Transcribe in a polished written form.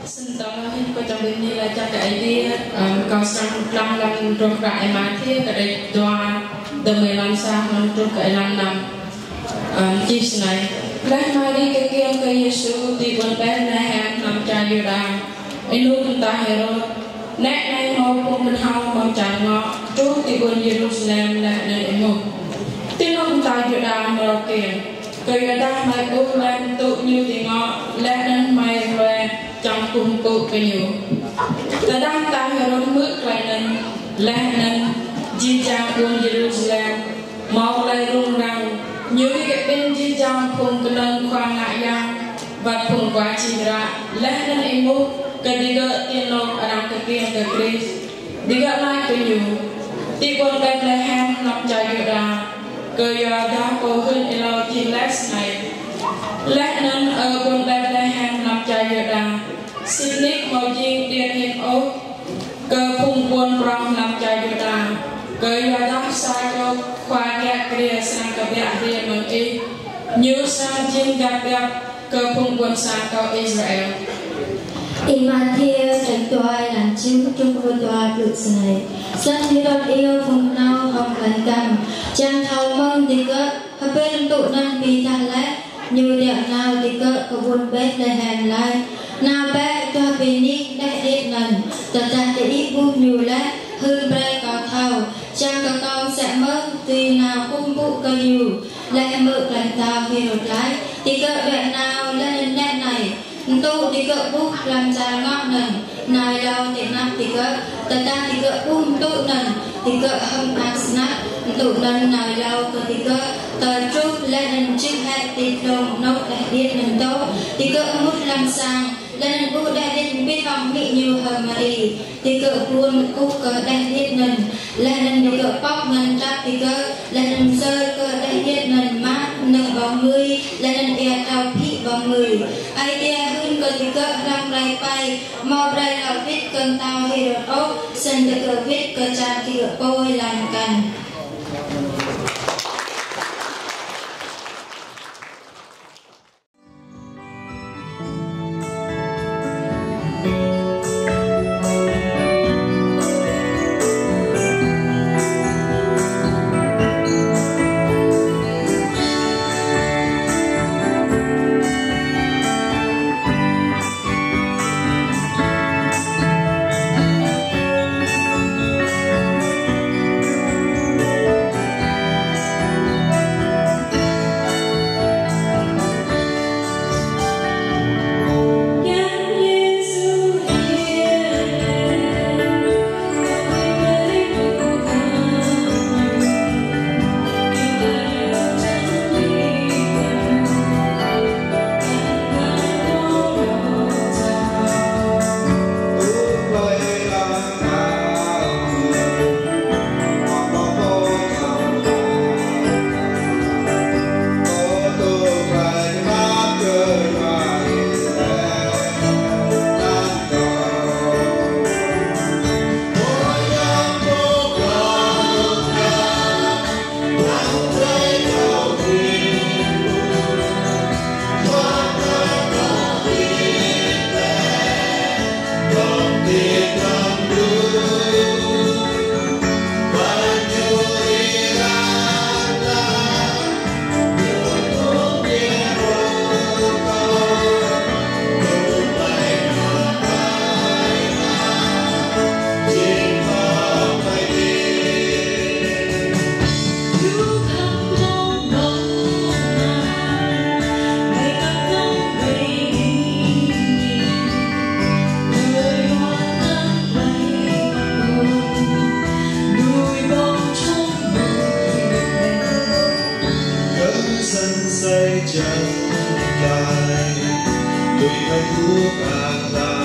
Xin cảm ơn cô trong bên như là cho cái đi cầu sang năm năm trong cái mà thế cái doa từ 15 sang năm trong cái năm chi này lấy mai đi cái kia cái Giêsu thì con bé này hàng năm trai yêu đàng anh luôn chúng ta hiểu nét này mau cũng mình hao mau trả ngọ trước thì con Jerusalem là nơi một tiếng chúng ta yêu đàng mà kìa cái đàng mai cũng lên tụ như thì ngọ lên nên mai về trong cung cụ cái nhiều ta đang ta hiểu mức lại nên di trang quân Jerusalem mau lại rung răng nhiều cái bên di trang cùng cái lần khoang ngại giang và cùng quá chi ra lên nên em mua cái đi gỡ tiền nộp ở đằng cái kia cái Chris đi gỡ lại cái nhiều thì quân Bethlehem nằm chạyอยู่đà cái đã có hơn elo chi less này lên nên ở quân Bethlehem nằm chạyอยู่đà xin nick màu riêng tiền hiện ốc cơ phung quân rong nằm chạyอยู่đà cái đã sai cho khoa kẹt kia sang cái bẹt riêng mình đi như sang trên gặp cơ phung quân sang cao Israel Imathia tránh toai làm chiếu trung quân toa được này sân như đón yêu vùng nào hồng lành cầm trang thầu mong thì cỡ hợp bên tụ năng vì thang lẽ như đẹp nào thì cỡ có buôn bếp lên hèn lại nào bé cho vì nít đại điện nần tật ra để ít bu nhiều lẽ hơn bre có thầu trang có con sẽ mất tùy nào cung vụ cơ nhiều lại mở lành tàu hiểu lái thì cỡ đẹp nào lên nét này tu thì cỡ bút làm ra ngọn nần nài đâu thì năm thì cỡ tật ta thì cỡ bung tụ nần thì cỡ hâm ác snap tụ nần nài đâu thì cỡ tờ trúc lên chiếc hẹn thì đồng nốt đại điện nần tốt thì cỡ mút làm sang lên bút đại điện biết vòng bị nhiều hơn mà đi thì cỡ buôn cúc cỡ đại điện nần lên thì cỡ bóc nần trap thì cỡ lên rơi cỡ đại điện nần mát nâng vào người lên ea trao thị vào người ai tia hơn cỡ thì cỡ răng rai bay mau rai là viết cơn tao hay được ốc sân thì cỡ viết cỡ tràn thì cỡ bôi làm cằn chân dài người hay thuốc an